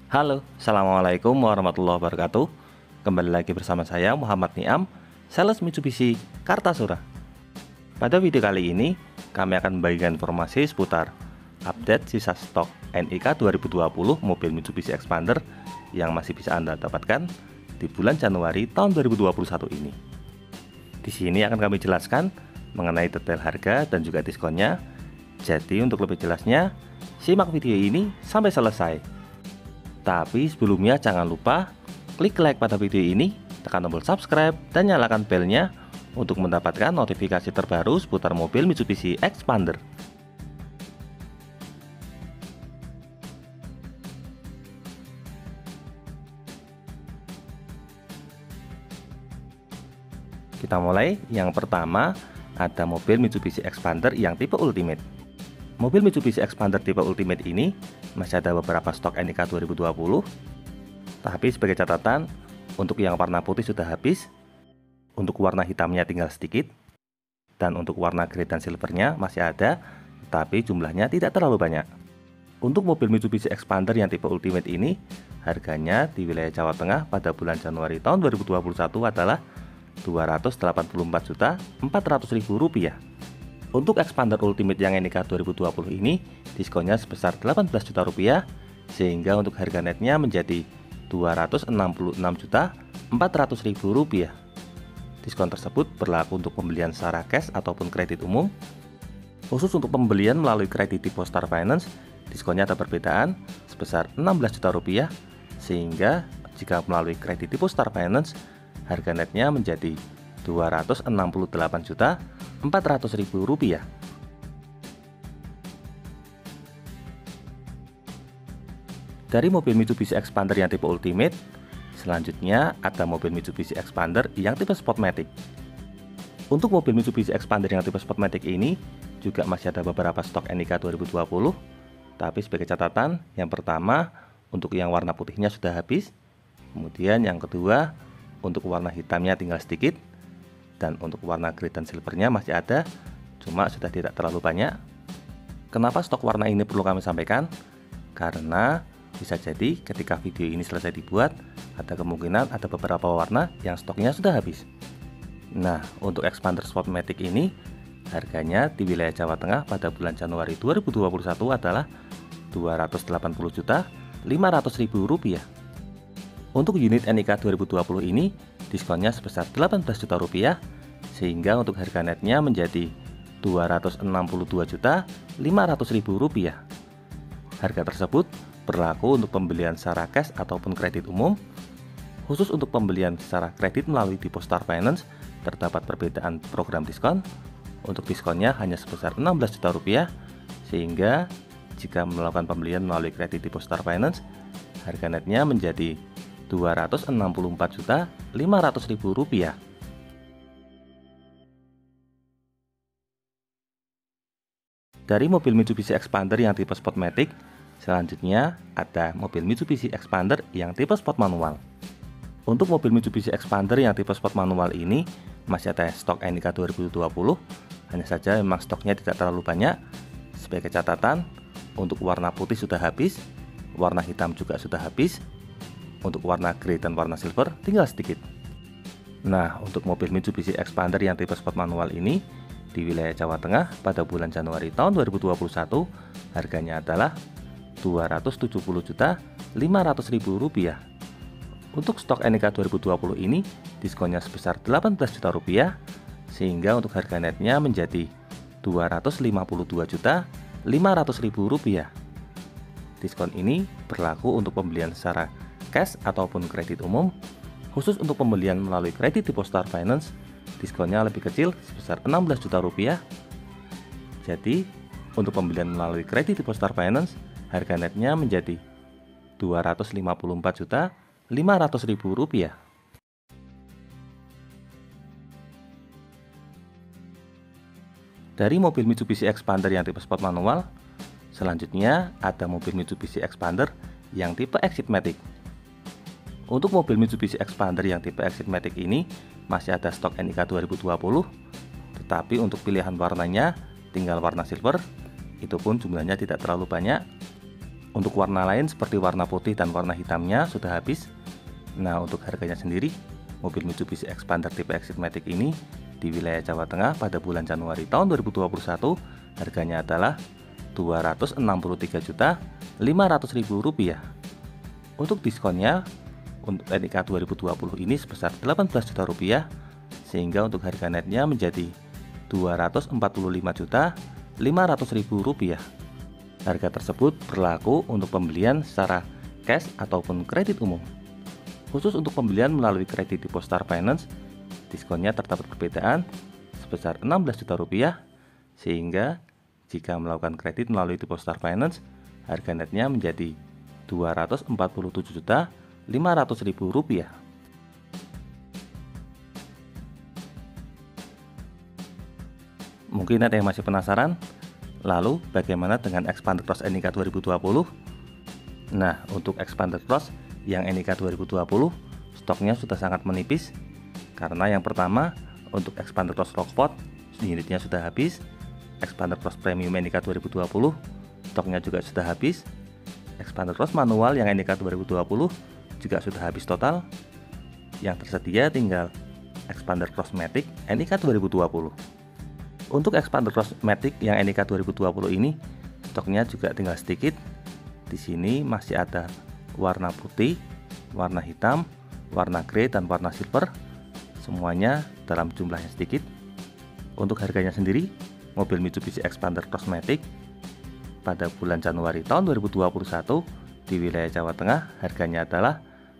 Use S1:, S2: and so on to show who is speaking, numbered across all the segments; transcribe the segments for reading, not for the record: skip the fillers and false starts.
S1: Halo, Assalamualaikum warahmatullahi wabarakatuh. Kembali lagi bersama saya Muhammad Niam, sales Mitsubishi Kartasura. Pada video kali ini, kami akan membagikan informasi seputar update sisa stok NIK 2020 mobil Mitsubishi Expander yang masih bisa Anda dapatkan di bulan Januari tahun 2021 ini. Di sini akan kami jelaskan mengenai detail harga dan juga diskonnya. Jadi untuk lebih jelasnya, simak video ini sampai selesai. Tapi sebelumnya jangan lupa klik like pada video ini, tekan tombol subscribe dan nyalakan belnya untuk mendapatkan notifikasi terbaru seputar mobil Mitsubishi Expander. Kita mulai. Yang pertama, ada mobil Mitsubishi Expander yang tipe Ultimate. Mobil Mitsubishi Expander tipe Ultimate ini masih ada beberapa stok NIK 2020. Tapi sebagai catatan, untuk yang warna putih sudah habis, untuk warna hitamnya tinggal sedikit, dan untuk warna grey dan silvernya masih ada, tapi jumlahnya tidak terlalu banyak. Untuk mobil Mitsubishi Expander yang tipe Ultimate ini, harganya di wilayah Jawa Tengah pada bulan Januari tahun 2021 adalah Rp284.400.000. Untuk Expander Ultimate yang NIK 2020 ini, diskonnya sebesar Rp18 juta, sehingga untuk harga netnya menjadi Rp266.400.000. Diskon tersebut berlaku untuk pembelian secara cash ataupun kredit umum. Khusus untuk pembelian melalui kredit tipe Star Finance, diskonnya ada perbedaan sebesar Rp16 juta, sehingga jika melalui kredit tipe Star Finance, harga netnya menjadi Rp268.400.000. Dari mobil Mitsubishi Expander yang tipe Ultimate, selanjutnya ada mobil Mitsubishi Expander yang tipe Sportmatic. Untuk mobil Mitsubishi Expander yang tipe Sportmatic ini juga masih ada beberapa stok NIK 2020. Tapi sebagai catatan, yang pertama, untuk yang warna putihnya sudah habis. Kemudian yang kedua, untuk warna hitamnya tinggal sedikit, dan untuk warna grey dan silvernya masih ada, cuma sudah tidak terlalu banyak. Kenapa stok warna ini perlu kami sampaikan? Karena bisa jadi ketika video ini selesai dibuat, ada kemungkinan ada beberapa warna yang stoknya sudah habis. Nah, untuk Expander Sportmatic ini, harganya di wilayah Jawa Tengah pada bulan Januari 2021 adalah Rp280.500.000. Untuk unit NIK 2020 ini, diskonnya sebesar Rp18 juta, sehingga untuk harga netnya menjadi Rp262.500.000. Harga tersebut berlaku untuk pembelian secara cash ataupun kredit umum. Khusus untuk pembelian secara kredit melalui tipe Star Finance, terdapat perbedaan program diskon. Untuk diskonnya hanya sebesar Rp16 juta, sehingga jika melakukan pembelian melalui kredit tipe Star Finance, harga netnya menjadi Rp264.500.000. Dari mobil Mitsubishi Expander yang tipe Sportmatic, selanjutnya ada mobil Mitsubishi Expander yang tipe Sport Manual. Untuk mobil Mitsubishi Expander yang tipe Sport Manual ini masih ada stok NIK 2020, hanya saja memang stoknya tidak terlalu banyak. Sebagai catatan, untuk warna putih sudah habis, warna hitam juga sudah habis, untuk warna grey dan warna silver tinggal sedikit. Nah, untuk mobil Mitsubishi Expander yang tipe Sport Manual ini di wilayah Jawa Tengah pada bulan Januari tahun 2021, harganya adalah Rp270.500.000. Untuk stok NIK 2020 ini, diskonnya sebesar Rp18 juta, sehingga untuk harga netnya menjadi Rp252.500.000. Diskon ini berlaku untuk pembelian secara cash ataupun kredit umum. Khusus untuk pembelian melalui kredit tipe Star Finance, diskonnya lebih kecil sebesar Rp16 juta. Jadi, untuk pembelian melalui kredit tipe Star Finance, harga netnya menjadi Rp254.500.000. Dari mobil Mitsubishi Expander yang tipe Sport Manual, selanjutnya ada mobil Mitsubishi Expander yang tipe Exit-Matic. Untuk mobil Mitsubishi Expander yang tipe Exit-Matic ini masih ada stok NIK 2020, tetapi untuk pilihan warnanya tinggal warna silver, itu pun jumlahnya tidak terlalu banyak. Untuk warna lain seperti warna putih dan warna hitamnya sudah habis. Nah, untuk harganya sendiri, mobil Mitsubishi Expander tipe Exit-Matic ini di wilayah Jawa Tengah pada bulan Januari tahun 2021 harganya adalah Rp263.500.000. Untuk diskonnya untuk NIK 2020 ini sebesar Rp18 juta, sehingga untuk harga netnya menjadi Rp245.500.000. Harga tersebut berlaku untuk pembelian secara cash ataupun kredit umum. Khusus untuk pembelian melalui kredit di Postar Finance, diskonnya terdapat perbedaan sebesar Rp16 juta, sehingga jika melakukan kredit melalui di Postar Finance, harga netnya menjadi Rp247.500.000. Mungkin ada yang masih penasaran, lalu bagaimana dengan Expander Cross NIK 2020? Nah, untuk Expander Cross yang NIK 2020 stoknya sudah sangat menipis, karena yang pertama untuk Expander Cross Rocksport unitnya sudah habis. Expander Cross Premium NIK 2020 stoknya juga sudah habis. Expander Cross manual yang NIK 2020 juga sudah habis total. Yang tersedia tinggal Expander Cross Matic NIK 2020. Untuk Expander Cross Matic yang NIK 2020 ini stoknya juga tinggal sedikit. Di sini masih ada warna putih, warna hitam, warna grey dan warna silver. Semuanya dalam jumlah yang sedikit. Untuk harganya sendiri, mobil Mitsubishi Expander Cross Matic pada bulan Januari tahun 2021 di wilayah Jawa Tengah harganya adalah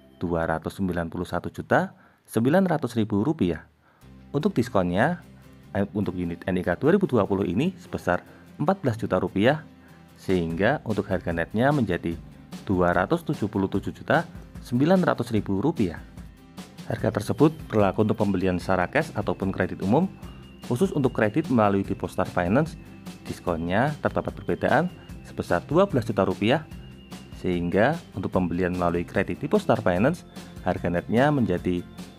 S1: Rp291.900.000. Untuk diskonnya untuk unit NIK 2020 ini sebesar Rp14 juta, sehingga untuk harga netnya menjadi Rp277.900.000. Harga tersebut berlaku untuk pembelian secara cash ataupun kredit umum. Khusus untuk kredit melalui di Postar Finance, diskonnya terdapat perbedaan sebesar Rp12 juta, sehingga untuk pembelian melalui kredit di Postar Finance harga netnya menjadi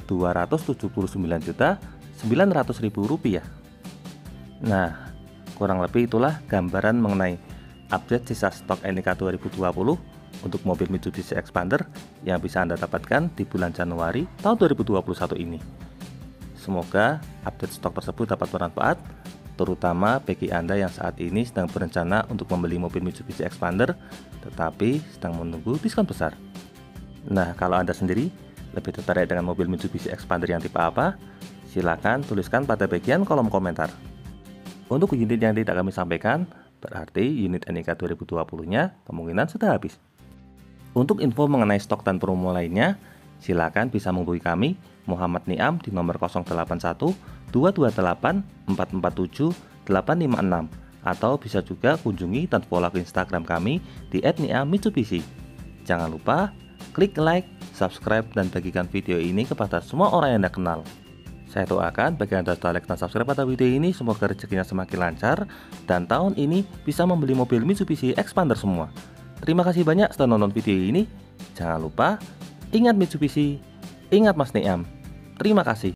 S1: Rp279.900.000. Nah, kurang lebih itulah gambaran mengenai update sisa stok NIK 2020 untuk mobil Mitsubishi Expander yang bisa Anda dapatkan di bulan Januari tahun 2021 ini. Semoga update stok tersebut dapat bermanfaat, terutama bagi Anda yang saat ini sedang berencana untuk membeli mobil Mitsubishi Expander tetapi sedang menunggu diskon besar. Nah, kalau Anda sendiri lebih tertarik dengan mobil Mitsubishi Expander yang tipe apa? Silakan tuliskan pada bagian kolom komentar. Untuk unit yang tidak kami sampaikan, berarti unit NIK 2020-nya kemungkinan sudah habis. Untuk info mengenai stok dan promo lainnya, silakan bisa menghubungi kami, Muhammad Niam, di nomor 081 228 447 856, atau bisa juga kunjungi dan follow Instagram kami di @niammitsubishi. Jangan lupa klik like, subscribe, dan bagikan video ini kepada semua orang yang Anda kenal. Saya doakan bagi Anda sudah like dan subscribe pada video ini, semoga rezekinya semakin lancar dan tahun ini bisa membeli mobil Mitsubishi Expander semua. Terima kasih banyak sudah nonton video ini. Jangan lupa ingat Mitsubishi, ingat Mas Niam. Terima kasih.